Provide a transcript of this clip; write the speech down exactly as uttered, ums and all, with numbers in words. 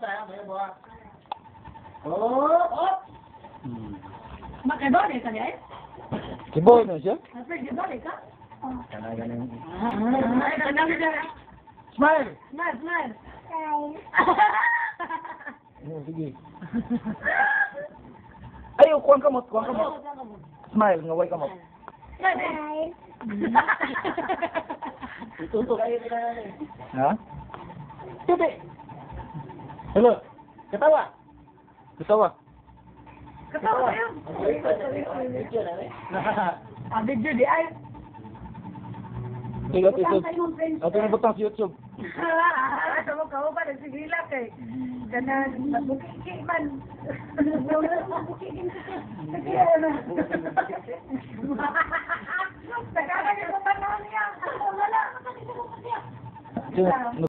Oh, oh. Makadole ka niya eh? Kibol na siya? Makadole ka? Kana ganun. Ay, kanang dyan. Smile! Smile, smile. Oh, sige. Ay, kuwang kamot, kuwang kamot. Smile, ngaway kamot. Smile. Ituto kayo na. Ha? Tubi. Hello. Ketawa. Ketawa. Katawa kayo. Video na eh. Ah, video di ay. Tigat ito. Butang tayo, friends. Ato na butang sa YouTube. Ah, sa mga kawa pa, nagsigilak eh. Kana, nabukiki man. Nabukiki man. Nagkira na. Nagkakalit mo pa naman niya. Wala. Sino-